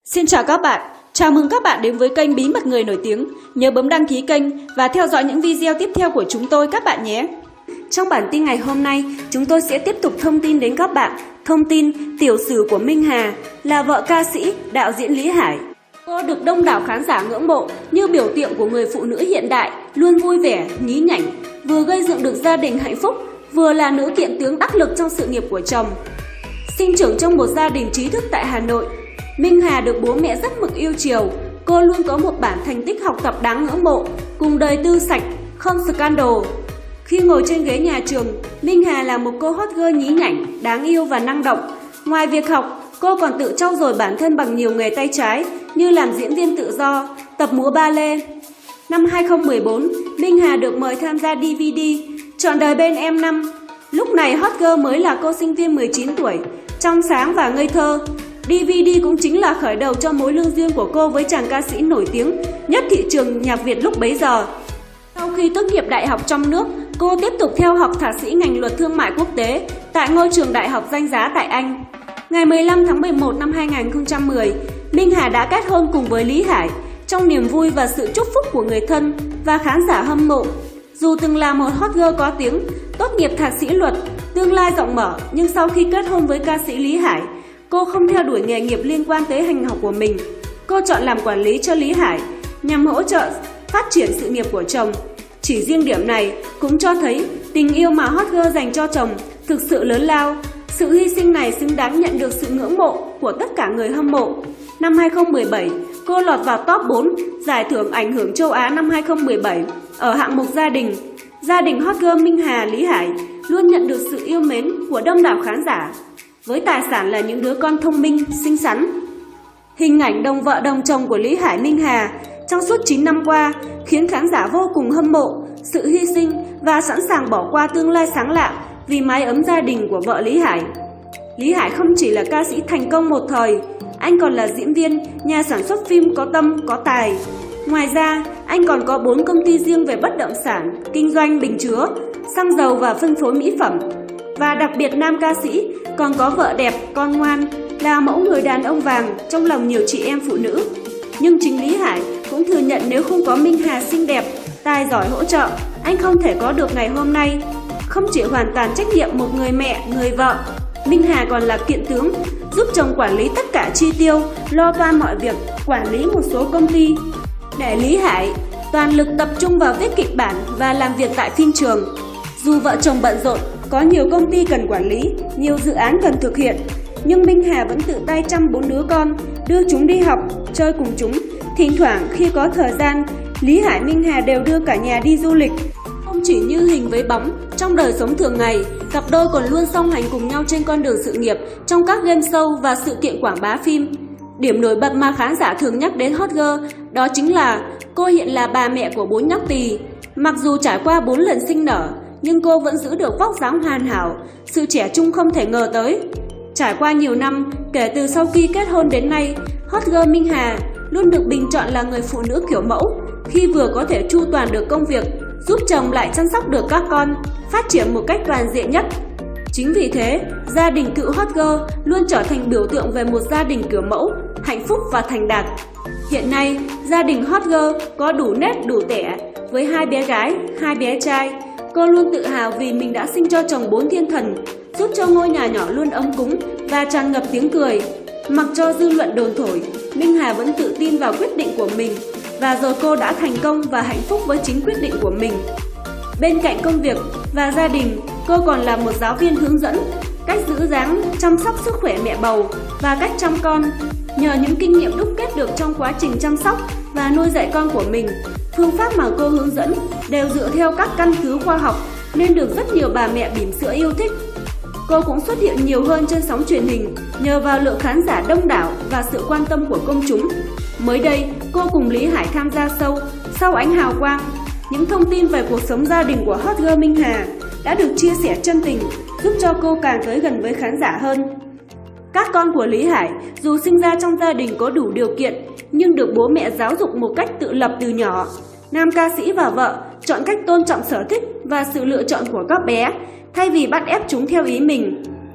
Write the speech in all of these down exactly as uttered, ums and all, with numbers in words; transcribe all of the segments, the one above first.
Xin chào các bạn, chào mừng các bạn đến với kênh Bí mật người nổi tiếng. Nhớ bấm đăng ký kênh và theo dõi những video tiếp theo của chúng tôi các bạn nhé. Trong bản tin ngày hôm nay, chúng tôi sẽ tiếp tục thông tin đến các bạn thông tin tiểu sử của Minh Hà là vợ ca sĩ, đạo diễn Lý Hải. Cô được đông đảo khán giả ngưỡng mộ như biểu tượng của người phụ nữ hiện đại, luôn vui vẻ, nhí nhảnh, vừa gây dựng được gia đình hạnh phúc, vừa là nữ kiện tướng đắc lực trong sự nghiệp của chồng. Sinh trưởng trong một gia đình trí thức tại Hà Nội, Minh Hà được bố mẹ rất mực yêu chiều. Cô luôn có một bản thành tích học tập đáng ngưỡng mộ, cùng đời tư sạch, không scandal. Khi ngồi trên ghế nhà trường, Minh Hà là một cô hot girl nhí nhảnh, đáng yêu và năng động. Ngoài việc học, cô còn tự trau dồi bản thân bằng nhiều nghề tay trái như làm diễn viên tự do, tập múa ballet. Năm hai không một bốn, Minh Hà được mời tham gia đê vê đê Trọn đời bên em năm. Lúc này hot girl mới là cô sinh viên mười chín tuổi, trong sáng và ngây thơ. đê vê đê cũng chính là khởi đầu cho mối lương duyên của cô với chàng ca sĩ nổi tiếng nhất thị trường nhạc Việt lúc bấy giờ. Sau khi tốt nghiệp đại học trong nước, cô tiếp tục theo học thạc sĩ ngành luật thương mại quốc tế tại ngôi trường đại học danh giá tại Anh. Ngày mười lăm tháng mười một năm hai nghìn không trăm mười, Minh Hà đã kết hôn cùng với Lý Hải trong niềm vui và sự chúc phúc của người thân và khán giả hâm mộ. Dù từng là một hot girl có tiếng, tốt nghiệp thạc sĩ luật, tương lai rộng mở, nhưng sau khi kết hôn với ca sĩ Lý Hải, cô không theo đuổi nghề nghiệp liên quan tới hành học của mình. Cô chọn làm quản lý cho Lý Hải nhằm hỗ trợ phát triển sự nghiệp của chồng. Chỉ riêng điểm này cũng cho thấy tình yêu mà hot girl dành cho chồng thực sự lớn lao. Sự hy sinh này xứng đáng nhận được sự ngưỡng mộ của tất cả người hâm mộ. Năm hai không một bảy, cô lọt vào top bốn giải thưởng ảnh hưởng châu Á năm hai không một bảy ở hạng mục gia đình. Gia đình hot girl Minh Hà, Lý Hải luôn nhận được sự yêu mến của đông đảo khán giả, với tài sản là những đứa con thông minh, xinh xắn. Hình ảnh đồng vợ đồng chồng của Lý Hải, Minh Hà trong suốt chín năm qua khiến khán giả vô cùng hâm mộ sự hy sinh và sẵn sàng bỏ qua tương lai sáng lạng vì mái ấm gia đình của vợ Lý Hải. Lý Hải không chỉ là ca sĩ thành công một thời, anh còn là diễn viên, nhà sản xuất phim có tâm, có tài. Ngoài ra, anh còn có bốn công ty riêng về bất động sản, kinh doanh bình chứa, xăng dầu và phân phối mỹ phẩm. Và đặc biệt nam ca sĩ còn có vợ đẹp, con ngoan, là mẫu người đàn ông vàng trong lòng nhiều chị em phụ nữ. Nhưng chính Lý Hải cũng thừa nhận nếu không có Minh Hà xinh đẹp, tài giỏi hỗ trợ, anh không thể có được ngày hôm nay. Không chỉ hoàn toàn trách nhiệm một người mẹ, người vợ, Minh Hà còn là kiện tướng, giúp chồng quản lý tất cả chi tiêu, lo toan mọi việc, quản lý một số công ty. Để Lý Hải toàn lực tập trung vào viết kịch bản và làm việc tại phim trường. Dù vợ chồng bận rộn, có nhiều công ty cần quản lý, nhiều dự án cần thực hiện, nhưng Minh Hà vẫn tự tay chăm bốn đứa con, đưa chúng đi học, chơi cùng chúng. Thỉnh thoảng khi có thời gian, Lý Hải, Minh Hà đều đưa cả nhà đi du lịch. Không chỉ như hình với bóng, trong đời sống thường ngày, cặp đôi còn luôn song hành cùng nhau trên con đường sự nghiệp trong các game show và sự kiện quảng bá phim. Điểm nổi bật mà khán giả thường nhắc đến hot girl đó chính là cô hiện là bà mẹ của bốn nhóc tỳ. Mặc dù trải qua bốn lần sinh nở, nhưng cô vẫn giữ được vóc dáng hoàn hảo, sự trẻ trung không thể ngờ tới. Trải qua nhiều năm, kể từ sau khi kết hôn đến nay, hot girl Minh Hà luôn được bình chọn là người phụ nữ kiểu mẫu, khi vừa có thể chu toàn được công việc, giúp chồng lại chăm sóc được các con, phát triển một cách toàn diện nhất. Chính vì thế, gia đình cựu hot girl luôn trở thành biểu tượng về một gia đình kiểu mẫu, hạnh phúc và thành đạt. Hiện nay, gia đình hot girl có đủ nét đủ tẻ, với hai bé gái, hai bé trai. Cô luôn tự hào vì mình đã sinh cho chồng bốn thiên thần, giúp cho ngôi nhà nhỏ luôn ấm cúng và tràn ngập tiếng cười. Mặc cho dư luận đồn thổi, Minh Hà vẫn tự tin vào quyết định của mình, và giờ cô đã thành công và hạnh phúc với chính quyết định của mình. Bên cạnh công việc và gia đình, cô còn là một giáo viên hướng dẫn cách giữ dáng, chăm sóc sức khỏe mẹ bầu và cách chăm con. Nhờ những kinh nghiệm đúc kết được trong quá trình chăm sóc và nuôi dạy con của mình, phương pháp mà cô hướng dẫn đều dựa theo các căn cứ khoa học nên được rất nhiều bà mẹ bỉm sữa yêu thích. Cô cũng xuất hiện nhiều hơn trên sóng truyền hình nhờ vào lượng khán giả đông đảo và sự quan tâm của công chúng. Mới đây, cô cùng Lý Hải tham gia show Sau Ánh Hào Quang. Những thông tin về cuộc sống gia đình của hot girl Minh Hà đã được chia sẻ chân tình, giúp cho cô càng tới gần với khán giả hơn. Các con của Lý Hải dù sinh ra trong gia đình có đủ điều kiện nhưng được bố mẹ giáo dục một cách tự lập từ nhỏ. Nam ca sĩ và vợ chọn cách tôn trọng sở thích và sự lựa chọn của các bé thay vì bắt ép chúng theo ý mình.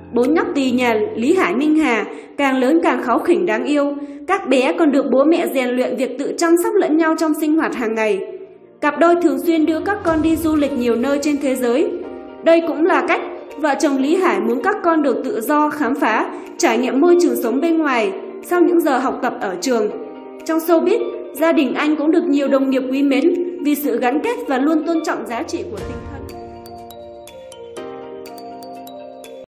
Bốn nhóc tỳ nhà Lý Hải Minh Hà càng lớn càng kháu khỉnh đáng yêu. Các bé còn được bố mẹ rèn luyện việc tự chăm sóc lẫn nhau trong sinh hoạt hàng ngày. Cặp đôi thường xuyên đưa các con đi du lịch nhiều nơi trên thế giới. Đây cũng là cách vợ chồng Lý Hải muốn các con được tự do, khám phá, trải nghiệm môi trường sống bên ngoài sau những giờ học tập ở trường. Trong showbiz, gia đình anh cũng được nhiều đồng nghiệp quý mến vì sự gắn kết và luôn tôn trọng giá trị của tình thân.